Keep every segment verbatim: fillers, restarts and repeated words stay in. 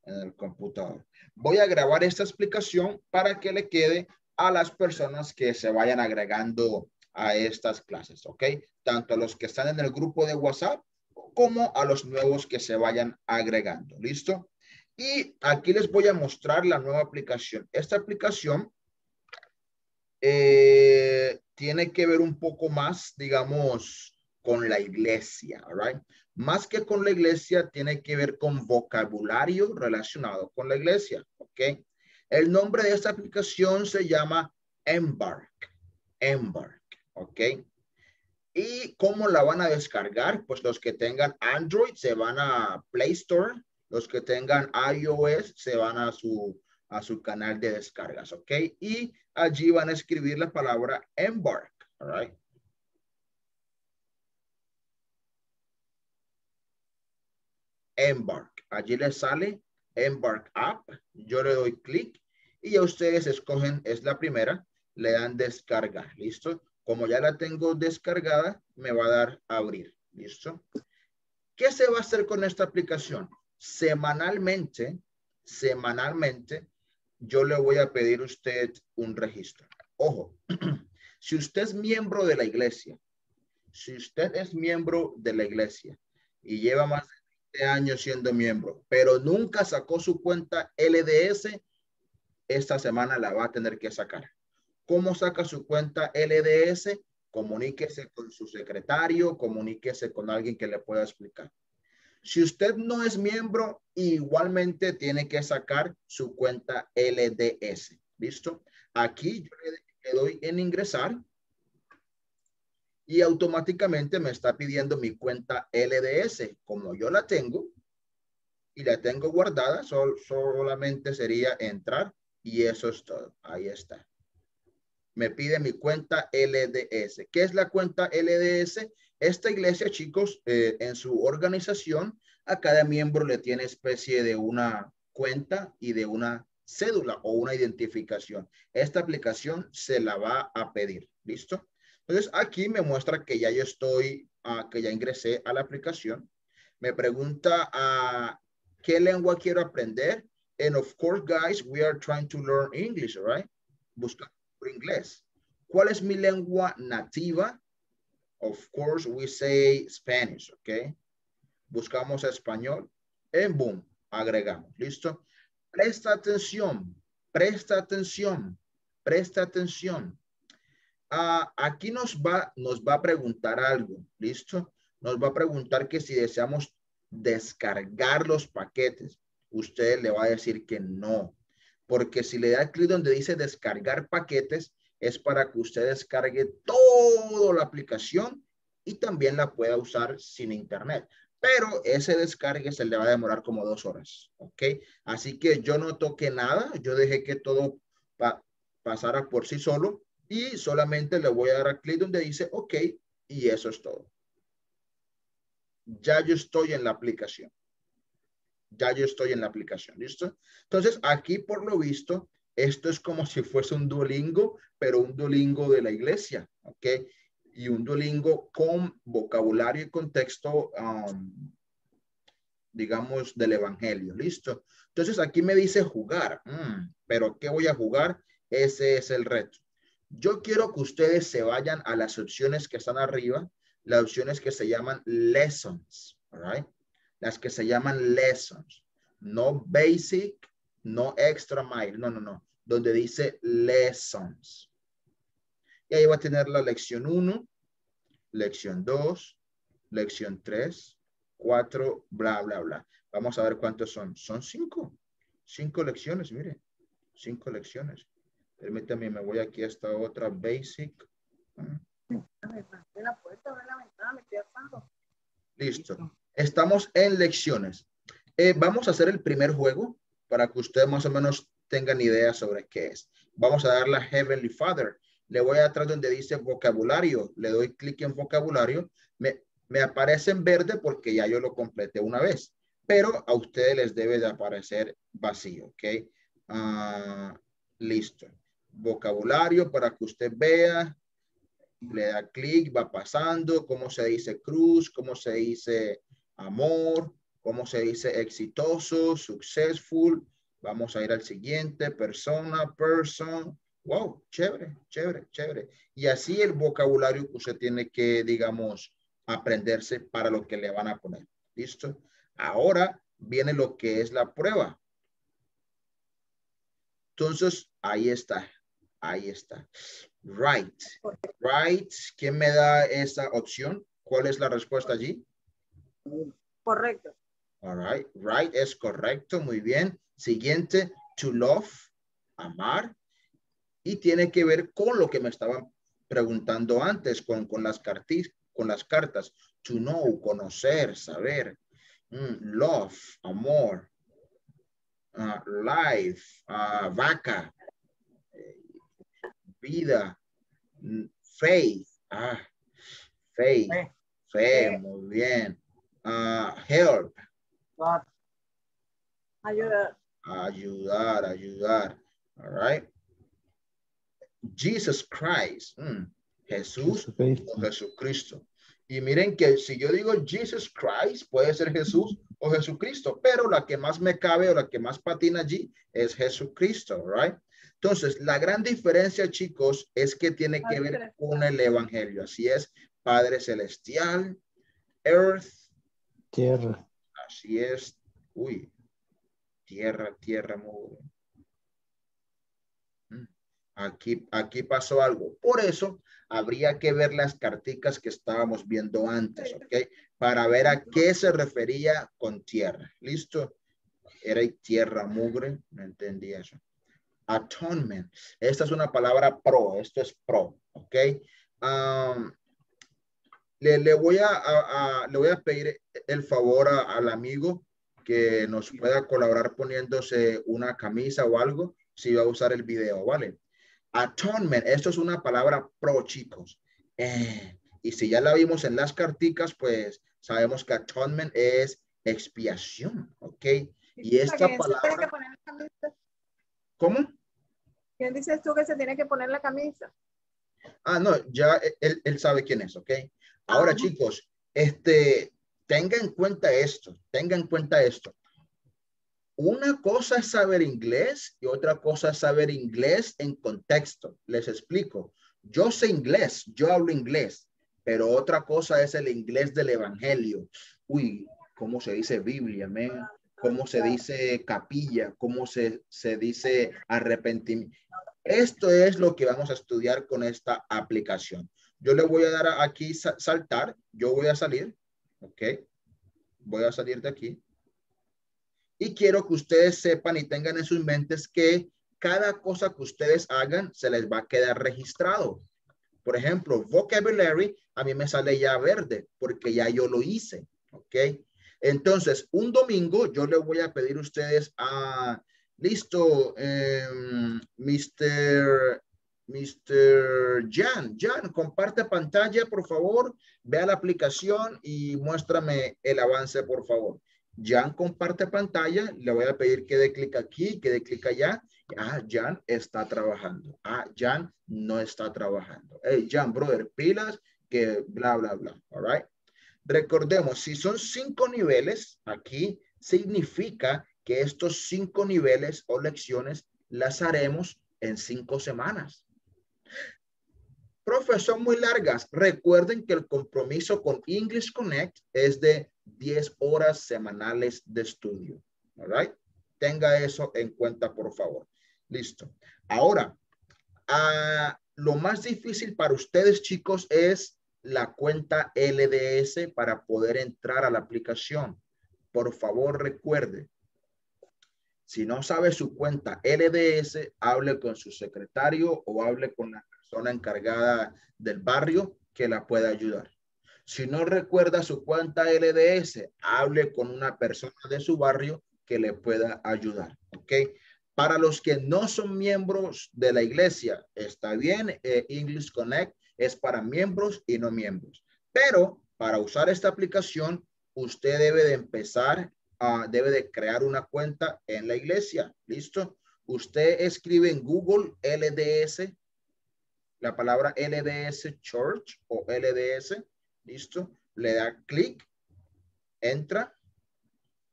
en el computador. Voy a grabar esta explicación para que le quede a las personas que se vayan agregando a estas clases, ¿ok? Tanto a los que están en el grupo de WhatsApp como a los nuevos que se vayan agregando, ¿listo? Y aquí les voy a mostrar la nueva aplicación. Esta aplicación eh, tiene que ver un poco más, digamos, con la iglesia, right? Más que con la iglesia, tiene que ver con vocabulario relacionado con la iglesia, ¿ok? El nombre de esta aplicación se llama Embark, Embark, ¿ok? ¿Y cómo la van a descargar? Pues los que tengan Android se van a Play Store, los que tengan iOS se van a su, a su canal de descargas, ¿ok? Y allí van a escribir la palabra Embark, all right? Embark. Allí les sale Embark App. Yo le doy clic y ya ustedes escogen, es la primera, le dan descargar, ¿listo? Como ya la tengo descargada, me va a dar abrir, ¿listo? ¿Qué se va a hacer con esta aplicación? Semanalmente, semanalmente, yo le voy a pedir a usted un registro. Ojo, si usted es miembro de la iglesia, si usted es miembro de la iglesia y lleva más de veinte años siendo miembro, pero nunca sacó su cuenta L D S, esta semana la va a tener que sacar. ¿Cómo saca su cuenta L D S? Comuníquese con su secretario, comuníquese con alguien que le pueda explicar. Si usted no es miembro, igualmente tiene que sacar su cuenta L D S. ¿Listo? Aquí yo le doy en ingresar y automáticamente me está pidiendo mi cuenta L D S. Como yo la tengo y la tengo guardada, sol, solamente sería entrar y eso es todo. Ahí está. Me pide mi cuenta L D S. ¿Qué es la cuenta L D S? Esta iglesia, chicos, eh, en su organización, a cada miembro le tiene especie de una cuenta y de una cédula o una identificación. Esta aplicación se la va a pedir. ¿Listo? Entonces, aquí me muestra que ya yo estoy, uh, que ya ingresé a la aplicación. Me pregunta uh, qué lengua quiero aprender. And of course, guys, we are trying to learn English, right? Busca por inglés. ¿Cuál es mi lengua nativa? Of course, we say Spanish, ¿ok? Buscamos español. En boom, agregamos. ¿Listo? Presta atención, presta atención, presta atención. Uh, aquí nos va, nos va a preguntar algo. ¿Listo? Nos va a preguntar que si deseamos descargar los paquetes. Usted le va a decir que no. Porque si le da clic donde dice descargar paquetes, es para que usted descargue toda la aplicación y también la pueda usar sin internet. Pero ese descargue se le va a demorar como dos horas, ¿ok? Así que yo no toqué nada, yo dejé que todo pa pasara por sí solo y solamente le voy a dar clic donde dice OK y eso es todo. Ya yo estoy en la aplicación. Ya yo estoy en la aplicación, ¿listo? Entonces, aquí por lo visto, esto es como si fuese un Duolingo, pero un Duolingo de la iglesia, ¿ok? Y un Duolingo con vocabulario y contexto, um, digamos, del evangelio, ¿listo? Entonces, aquí me dice jugar, mm, pero ¿qué voy a jugar? Ese es el reto. Yo quiero que ustedes se vayan a las opciones que están arriba, las opciones que se llaman lessons, all right? Las que se llaman lessons, no basic, no extra mile, no, no, no, donde dice lessons. Y ahí va a tener la lección uno, lección dos, lección tres, cuatro, bla, bla, bla. Vamos a ver cuántos son. Son cinco, cinco lecciones, mire, cinco lecciones. Permítame, me voy aquí a esta otra basic. Listo. Estamos en lecciones. Eh, vamos a hacer el primer juego para que ustedes más o menos tengan idea sobre qué es. Vamos a darle a Heavenly Father. Le voy a atrás donde dice vocabulario. Le doy clic en vocabulario. Me, me aparece en verde porque ya yo lo completé una vez. Pero a ustedes les debe de aparecer vacío. ¿Ok? Uh, listo. Vocabulario para que usted vea. Le da clic, va pasando. Cómo se dice cruz. Cómo se dice amor, ¿Cómo se dice exitoso, successful? Vamos a ir al siguiente, persona, person. Wow, chévere, chévere, chévere. Y así el vocabulario que usted tiene que, digamos, aprenderse para lo que le van a poner. ¿Listo? Ahora viene lo que es la prueba. Entonces, ahí está. Ahí está. Right. Right. ¿Quién me da esa opción? ¿Cuál es la respuesta allí? Correcto. All right. Right es correcto. Muy bien. Siguiente. To love. Amar. Y tiene que ver con lo que me estaban preguntando antes, con, con, las, cartis, con las cartas. To know, conocer, saber. Mm, love, amor. Uh, life, uh, vaca. Vida. Faith. Ah, faith. Fe. Fe, Fe. muy bien. Uh, help. God. Ayudar. Ayudar, ayudar. All right. Jesus Christ. Mm. Jesús o Jesucristo. Y miren que si yo digo Jesus Christ, puede ser Jesús o Jesucristo, pero la que más me cabe o la que más patina allí es Jesucristo, right? Entonces, la gran diferencia, chicos, es que tiene que ver con el evangelio. Así es, Padre Celestial, Earth. Tierra. Así es. Uy, tierra, tierra, muy bien. Aquí, aquí pasó algo. Por eso habría que ver las carticas que estábamos viendo antes, ¿ok? Para ver a qué se refería con tierra. ¿Listo? Era tierra, mugre. No entendí eso. Atonement. Esta es una palabra pro. Esto es pro, ¿ok? Um, le, le, voy a, a, a, le voy a pedir el favor a, al amigo que nos pueda colaborar poniéndose una camisa o algo si va a usar el video, ¿vale? Atonement, esto es una palabra pro, chicos. Eh, y si ya la vimos en las carticas, pues sabemos que atonement es expiación, ¿ok? Y esta palabra... ¿Cómo? ¿Quién dices tú que se tiene que poner la camisa? Ah, no, ya él, él sabe quién es, ¿ok? Ahora, uh-huh. Chicos, este, tenga en cuenta esto, tenga en cuenta esto. Una cosa es saber inglés y otra cosa es saber inglés en contexto. Les explico. Yo sé inglés, yo hablo inglés, pero otra cosa es el inglés del evangelio. Uy, ¿cómo se dice Biblia, man? ¿Cómo se dice capilla? ¿Cómo se, se dice arrepentimiento? Esto es lo que vamos a estudiar con esta aplicación. Yo le voy a dar aquí saltar. Yo voy a salir. Ok. Voy a salir de aquí. Y quiero que ustedes sepan y tengan en sus mentes que cada cosa que ustedes hagan se les va a quedar registrado. Por ejemplo, vocabulary, a mí me sale ya verde porque ya yo lo hice. Ok. Entonces, un domingo yo le voy a pedir a ustedes a... Listo, eh, mister mister Jan. Jan, comparte pantalla, por favor. Vea la aplicación y muéstrame el avance, por favor. Jan comparte pantalla. Le voy a pedir que dé clic aquí, que dé clic allá. Ah, Jan está trabajando. Ah, Jan no está trabajando. Hey, Jan, brother, pilas, que bla, bla, bla. All right. Recordemos, si son cinco niveles, aquí significa que estos cinco niveles o lecciones las haremos en cinco semanas. Profe, son muy largas. Recuerden que el compromiso con English Connect es de diez horas semanales de estudio. All right? Tenga eso en cuenta, por favor. Listo. Ahora, uh, lo más difícil para ustedes, chicos, es la cuenta L D S para poder entrar a la aplicación. Por favor, recuerde. Si no sabe su cuenta L D S, hable con su secretario o hable con la persona encargada del barrio que la pueda ayudar. Si no recuerda su cuenta L D S, hable con una persona de su barrio que le pueda ayudar. ¿Ok? Para los que no son miembros de la iglesia, está bien, eh, English Connect es para miembros y no miembros. Pero para usar esta aplicación, usted debe de empezar, uh, debe de crear una cuenta en la iglesia. ¿Listo? Usted escribe en Google L D S, la palabra L D S Church o L D S. ¿Listo? Le da clic, entra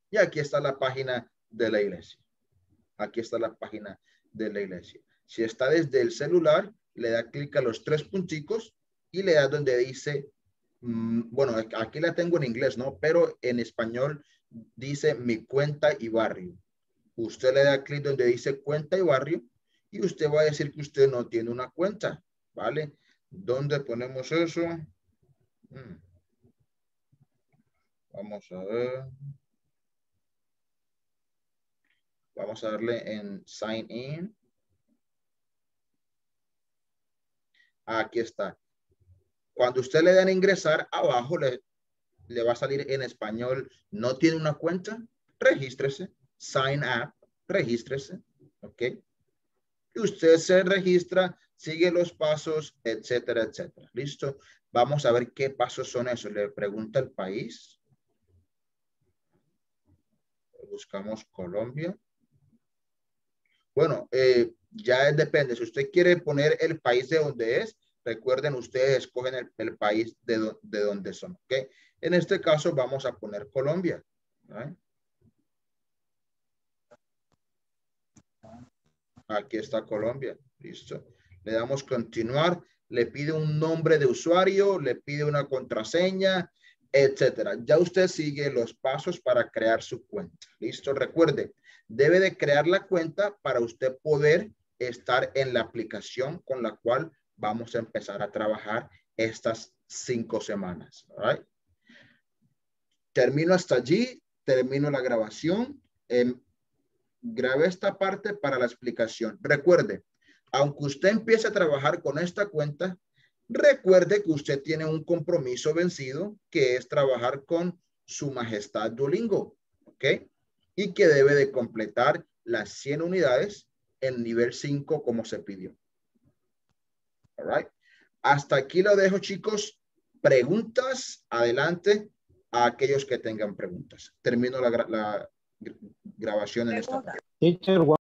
Y aquí está la página de la iglesia. Aquí está la página de la iglesia. Si está desde el celular, le da clic a los tres punticos y le da donde dice, mmm, bueno, aquí la tengo en inglés, ¿no? Pero en español dice mi cuenta y barrio. Usted le da clic donde dice cuenta y barrio y usted va a decir que usted no tiene una cuenta, ¿vale? ¿Dónde ponemos eso? Hmm. Vamos a ver. Vamos a darle en sign in. Aquí está. Cuando usted le dan a ingresar, abajo le, le va a salir en español, no tiene una cuenta, regístrese, sign up, regístrese, ¿ok? Y usted se registra, sigue los pasos, etcétera, etcétera. ¿Listo? Vamos a ver qué pasos son esos. Le pregunta el país. Buscamos Colombia. Bueno, eh, ya depende. Si usted quiere poner el país de donde es, recuerden, ustedes escogen el, el país de, do, de donde son. ¿Ok? En este caso vamos a poner Colombia. ¿Right? Aquí está Colombia. Listo. Le damos continuar. Le pide un nombre de usuario, le pide una contraseña, etcétera. Ya usted sigue los pasos para crear su cuenta. Listo. Recuerde, debe de crear la cuenta para usted poder estar en la aplicación con la cual vamos a empezar a trabajar estas cinco semanas. All right. Termino hasta allí, termino la grabación. Eh, grabé esta parte para la explicación. Recuerde, aunque usted empiece a trabajar con esta cuenta, recuerde que usted tiene un compromiso vencido, que es trabajar con Su Majestad Duolingo, ¿ok? Y que debe de completar las cien unidades en nivel cinco como se pidió. All right. Hasta aquí lo dejo, chicos. Preguntas, adelante a aquellos que tengan preguntas. Termino la, la grabación en esta parte. Teacher,